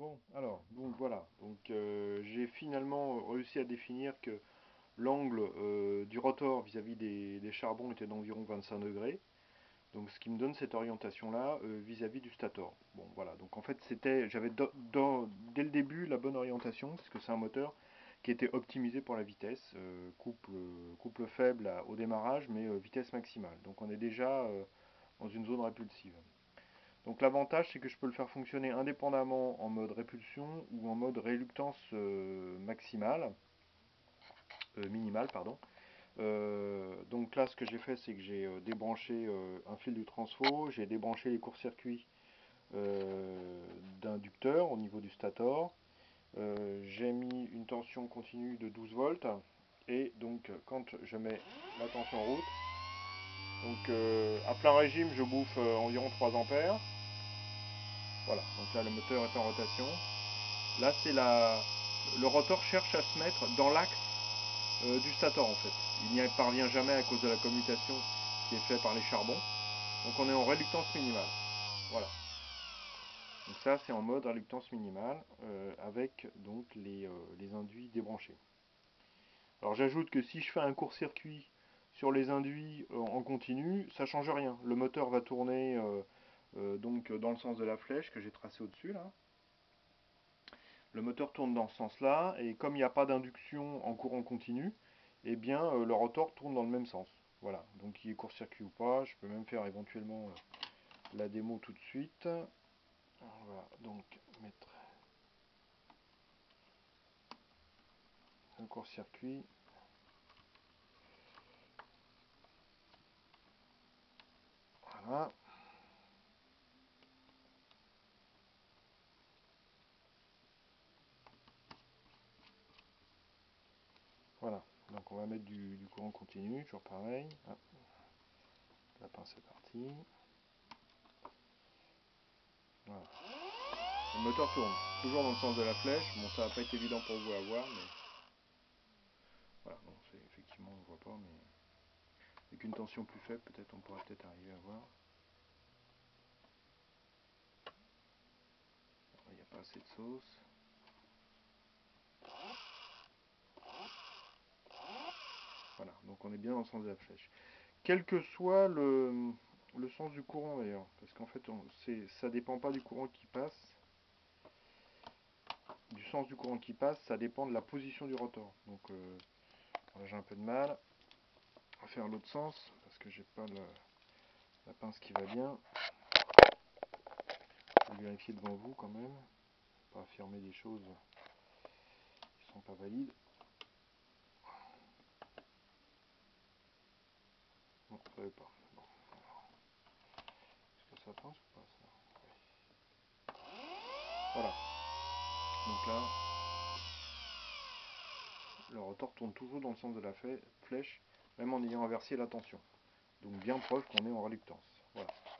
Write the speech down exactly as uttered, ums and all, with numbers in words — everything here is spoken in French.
Bon, alors, donc voilà. Donc euh, j'ai finalement réussi à définir que l'angle euh, du rotor vis-à-vis des, des charbons était d'environ vingt-cinq degrés. Donc ce qui me donne cette orientation-là euh, vis-à-vis du stator. Bon, voilà. Donc en fait, c'était, j'avais do- do- dès le début la bonne orientation, parce que c'est un moteur qui était optimisé pour la vitesse, euh, couple, couple faible à- au démarrage, mais euh, vitesse maximale. Donc on est déjà euh, dans une zone répulsive. Donc l'avantage, c'est que je peux le faire fonctionner indépendamment en mode répulsion ou en mode réluctance euh, maximale, euh, minimale, pardon. Euh, donc là, ce que j'ai fait, c'est que j'ai euh, débranché euh, un fil du transfo, j'ai débranché les courts-circuits euh, d'inducteur au niveau du stator. Euh, j'ai mis une tension continue de douze volts. Et donc, quand je mets la tension route, donc euh, à plein régime, je bouffe euh, environ trois ampères. Voilà, donc là le moteur est en rotation. Là c'est la. Le rotor cherche à se mettre dans l'axe euh, du stator en fait. Il n'y parvient jamais à cause de la commutation qui est faite par les charbons. Donc on est en réluctance minimale. Voilà. Donc ça c'est en mode réluctance minimale euh, avec donc les, euh, les induits débranchés. Alors j'ajoute que si je fais un court-circuit sur les induits euh, en continu, ça change rien. Le moteur va tourner euh, euh, donc dans le sens de la flèche que j'ai tracée au-dessus là. Le moteur tourne dans ce sens-là, et comme il n'y a pas d'induction en courant continu, eh bien euh, le rotor tourne dans le même sens. Voilà, donc il est court-circuit ou pas, je peux même faire éventuellement euh, la démo tout de suite. Voilà, donc mettre un court-circuit. Voilà. Voilà, donc on va mettre du, du courant continu, toujours pareil. Hop. La pince est partie. Voilà. Le moteur tourne, toujours dans le sens de la flèche. Bon, ça va pas être évident pour vous à voir, mais voilà, bon, c'est effectivement on ne voit pas, mais avec une tension plus faible, peut-être on pourra peut-être arriver à voir. Il n'y a pas assez de sauce. Voilà, donc on est bien dans le sens de la flèche. Quel que soit le, le sens du courant d'ailleurs, parce qu'en fait on, ça dépend pas du courant qui passe, du sens du courant qui passe, ça dépend de la position du rotor. Donc euh, voilà, j'ai un peu de mal à faire l'autre sens, parce que j'ai pas le, la pince qui va bien. Je vais vérifier devant vous quand même, pas affirmer des choses qui sont pas valides. Non, ça veut pas. Bon, est-ce que ça pince ou pas ça? Oui. Voilà. Donc là, le rotor tourne toujours dans le sens de la flèche, même en ayant inversé la tension. Donc bien preuve qu'on est en réluctance. Voilà.